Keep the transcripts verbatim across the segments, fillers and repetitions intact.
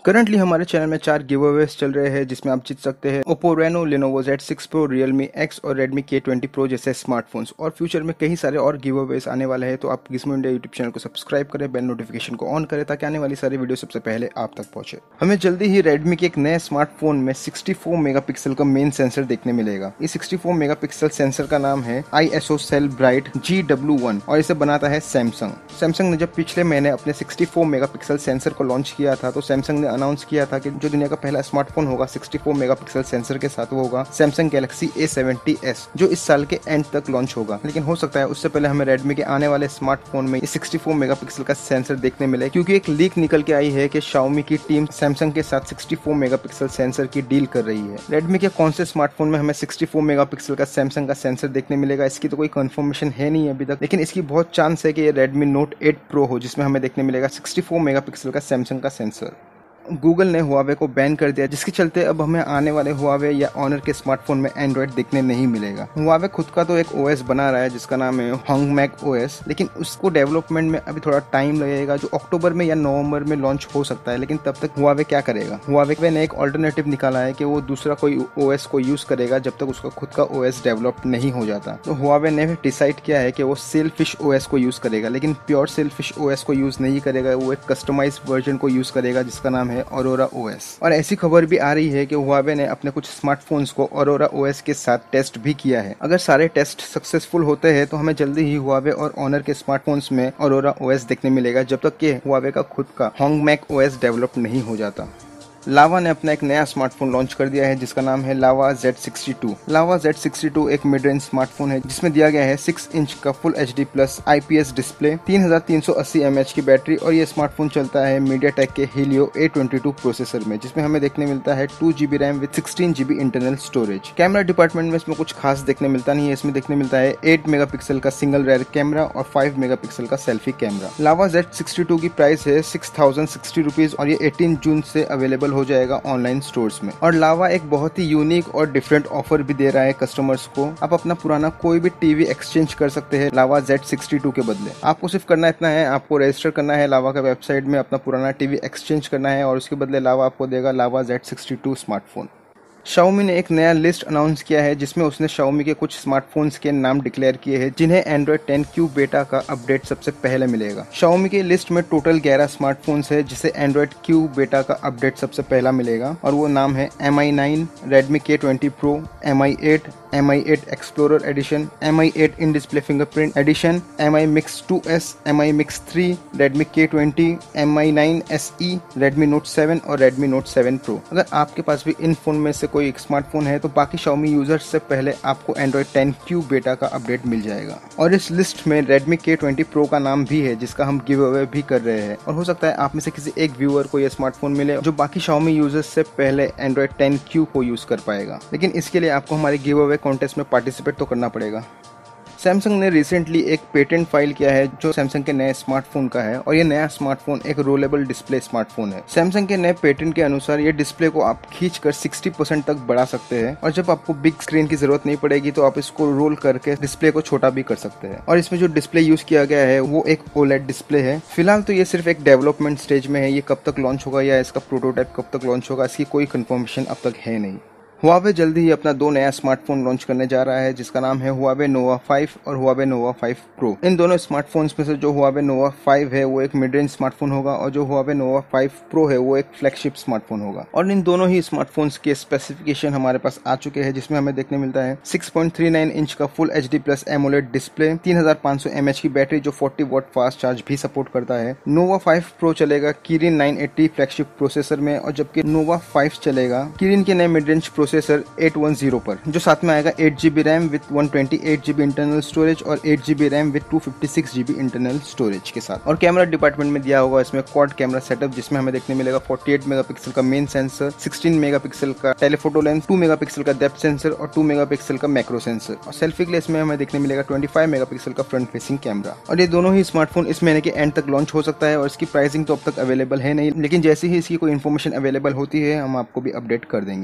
Currently हमारे channel में चार गिव अवेज चल रहे हैं जिसमें आप जीत सकते हैं Oppo Reno, Lenovo Z six pro, Realme X और Redmi के ट्वेंटी प्रो जैसे स्मार्टफोन्स। और फ्यूचर में कई सारे और गिव अवेज आने वाले हैं, तो आप गिज़मो इंडिया यूट्यूब चैनल को सब्सक्राइब करें, बेल नोटिफिकेशन को ऑन करें ताकि आने वाली सारी वीडियो सबसे पहले आप तक पहुंचे। हमें जल्दी ही Redmi के एक नए स्मार्टफोन में सिक्सटी फोर मेगापिक्सल का मेन सेंसर देखने मिलेगा। इस सिक्सटी फोर मेगापिक्सल सेंसर का नाम है I S O cell bright G W one और इसे बनाता है सैमसंग। सैमसंग ने जब पिछले महीने अपने सिक्सटी फोर मेगापिक्सल सेंसर को लॉन्च किया था, तो सैमसंग ने अनाउंस किया था कि जो दुनिया का पहला स्मार्टफोन होगा सिक्सटी फोर मेगापिक्सल सेंसर के साथ, वो होगा Samsung Galaxy A seventy S, जो इस साल के एंड तक लॉन्च होगा। लेकिन हो सकता है उससे पहले हमें Redmi के आने वाले स्मार्टफोन में सिक्सटी फोर मेगापिक्सल का सेंसर देखने मिले, क्योंकि एक लीक निकल के आई है कि Xiaomi की टीम सैमसंग के साथ सिक्सटी फोर मेगापिक्सल सेंसर की डील कर रही है। Redmi के कौन से स्मार्टफोन में हमें सिक्सटी फोर मेगापिक्सल का सैमसंग का सेंसर देखने मिलेगा, इसकी तो कोई कंफर्मेशन है नहीं अभी तक, लेकिन इसकी बहुत चांस है कि ये Redmi Note एट Pro हो जिसमें हमें देखने मिलेगा सिक्सटी फोर मेगापिक्सल का सैमसंग का सेंसर। गूगल ने Huawei को बैन कर दिया, जिसके चलते अब हमें आने वाले Huawei या Honor के स्मार्टफोन में एंड्रॉइड देखने नहीं मिलेगा। Huawei खुद का तो एक ओएस बना रहा है जिसका नाम है हॉन्गमैक ओएस, लेकिन उसको डेवलपमेंट में अभी थोड़ा टाइम लगेगा, जो अक्टूबर में या नवंबर में लॉन्च हो सकता है। लेकिन तब तक Huawei क्या करेगा? Huawei ने एक ऑल्टरनेटिव निकाला है कि वो दूसरा कोई ओएस को यूज करेगा जब तक उसका खुद का ओएस डेवलप नहीं हो जाता। तो Huawei ने डिसाइड किया है कि वो सेलफिश ओएस को यूज करेगा, लेकिन प्योर सेलफिश ओएस को यूज नहीं करेगा, वो एक कस्टमाइज वर्जन को यूज करेगा जिसका नाम है ऑरोरा ओएस। और ऐसी खबर भी आ रही है कि Huawei ने अपने कुछ स्मार्टफोन्स को ऑरोरा ओएस के साथ टेस्ट भी किया है। अगर सारे टेस्ट सक्सेसफुल होते हैं तो हमें जल्दी ही Huawei और Honor के स्मार्टफोन्स में ऑरोरा ओएस देखने मिलेगा, जब तक कि Huawei का खुद का हॉन्गमैक ओएस डेवलप नहीं हो जाता। लावा ने अपना एक नया स्मार्टफोन लॉन्च कर दिया है जिसका नाम है Lava Z sixty two. Lava Z sixty two एक मिड रेंज स्मार्टफोन है जिसमें दिया गया है सिक्स इंच का full H D plus I P S display, तीन हजार तीन सौ अस्सी एम एच की बैटरी, और ये स्मार्टफोन चलता है मीडियाटेक के Helio A twenty two processor में, जिसमें हमें देखने मिलता है two GB RAM with sixteen GB internal storage. Camera department में इसमें कुछ खास देखने मिलता नहीं है। इसमें देखने मिलता है एट मेगापिक्सल का सिंगल रेयर कैमरा और फाइव मेगापिक्सल का selfie camera. Lava Z sixty two की प्राइस है सिक्स थाउजेंड सिक्सटी रुपीज और ये एटीन जून से अवेलेबल हो जाएगा ऑनलाइन स्टोर्स में। और लावा एक बहुत ही यूनिक और डिफरेंट ऑफर भी दे रहा है कस्टमर्स को। आप अपना पुराना कोई भी टीवी एक्सचेंज कर सकते हैं लावा ज़ेड सिक्सटी टू के बदले। आपको सिर्फ करना इतना है, आपको रजिस्टर करना है लावा का वेबसाइट में, अपना पुराना टीवी एक्सचेंज करना है और उसके बदले लावा आपको देगा Lava Z sixty two smartphone. Xiaomi ने एक नया लिस्ट अनाउंस किया है जिसमें उसने Xiaomi के कुछ स्मार्टफोन्स के नाम डिक्लेयर किए हैं जिन्हें Android टेन Q बेटा का अपडेट सबसे पहले मिलेगा। Xiaomi के लिस्ट में टोटल ग्यारह स्मार्टफोन्स है जिसे Android Q बेटा का अपडेट सबसे पहला मिलेगा, और वो नाम है M I nine, Redmi K twenty Pro, M I eight, M I eight Explorer Edition, M I eight in display fingerprint edition, M I Mix two S, M I Mix three, Redmi K twenty, M I nine S E, Redmi Note seven और Redmi Note seven Pro। अगर आपके पास भी इन phone में से कोई एक smartphone है तो बाकी Xiaomi यूजर्स से पहले आपको Android टेन Q बेटा का अपडेट मिल जाएगा। और इस लिस्ट में Redmi के ट्वेंटी Pro का नाम भी है जिसका हम गिव अवे भी कर रहे हैं, और हो सकता है आप में से किसी एक व्यूअर को यह स्मार्टफोन मिले जो बाकी Xiaomi यूजर्स से पहले Android टेन Q को यूज कर पाएगा। लेकिन इसके लिए आपको हमारे गिव अवे कॉन्टेस्ट में पार्टिसिपेट तो करना पड़ेगा। सैमसंग ने रिसेंटली एक पेटेंट फाइल किया है जो सैमसंग के नए स्मार्टफोन का है, और ये नया स्मार्टफोन एक रोलेबल डिस्प्ले स्मार्टफोन है। सैमसंग के नए पेटेंट के अनुसार ये डिस्प्ले को आप खींचकर सिक्सटी परसेंट तक बढ़ा सकते हैं, और जब आपको बिग स्क्रीन की जरूरत नहीं पड़ेगी तो आप इसको रोल करके डिस्प्ले को छोटा भी कर सकते हैं। और इसमें जो डिस्प्ले यूज किया गया है वो एक ओलेड डिस्प्ले है। फिलहाल तो ये सिर्फ एक डेवलपमेंट स्टेज में है, ये कब तक लॉन्च होगा या इसका प्रोटोटाइप कब तक लॉन्च होगा इसकी कोई कंफर्मेशन अब तक है नहीं। Huawei जल्दी ही अपना दो नया स्मार्टफोन लॉन्च करने जा रहा है जिसका नाम है Huawei Nova फाइव और Huawei Nova फाइव Pro। इन दोनों स्मार्टफोन्स में से जो Huawei Nova फाइव है वो एक मिड रेंज स्मार्टफोन होगा, और जो Huawei Nova फाइव Pro है वो एक फ्लैगशिप स्मार्टफोन होगा। और इन दोनों ही स्मार्टफोन्स के स्पेसिफिकेशन हमारे पास आ चुके हैं, जिसमें हमें देखने मिलता है six point three nine inch का full H D plus AMOLED display, तीन हजार पाँच सौ एम एच की बैटरी जो फोर्टी वॉट फास्ट चार्ज भी सपोर्ट करता है। Nova फाइव Pro चलेगा Kirin nine eighty flagship processor में, और जबकि Nova फाइव चलेगा Kirin के नए mid range processor eight one zero पर, जो साथ में आएगा eight GB RAM with one twenty eight GB internal storage और eight GB RAM with two fifty six GB internal storage के साथ। और कैमरा डिपार्टमेंट में दिया होगा इसमें क्वाड कैमरा सेटअप, जिसमें हमें देखने मिलेगा फोर्टी एट मेगापिक्सल का मेन सेंसर, सिक्सटीन मेगापिक्सल का टेलीफोटो लेंस, टू मेगापिक्सल का डेप्थ सेंसर और टू मेगापिक्सल का मैक्रो सेंसर। और सेल्फी के लिए इसमें हमें देखने मिलेगा ट्वेंटी फाइव मेगापिक्सल का फ्रंट फेसिंग कैमरा। और ये दोनों ही स्मार्टफोन इस महीने के एंड तक लॉन्च हो सकता है, और इसकी प्राइसिंग तो अब तक अवेलेबल है नहीं, लेकिन जैसे ही इसकी कोई इन्फॉर्मेशन अवेलेबल होती है हम आपको भी अपडेट कर देंगे।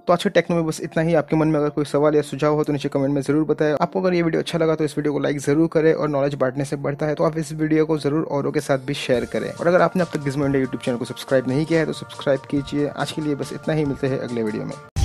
तो आज के टेक्नो में बस इतना ही। आपके मन में अगर कोई सवाल या सुझाव हो तो नीचे कमेंट में जरूर बताएं। आपको अगर ये वीडियो अच्छा लगा तो इस वीडियो को लाइक जरूर करें, और नॉलेज बांटने से बढ़ता है तो आप इस वीडियो को जरूर औरों के साथ भी शेयर करें। और अगर आपने अब तक गिज़्मो इंडिया यूट्यूब चैनल को सब्सक्राइब नहीं किया है तो सब्सक्राइब कीजिए। आज के लिए बस इतना ही, मिलते हैं अगले वीडियो में।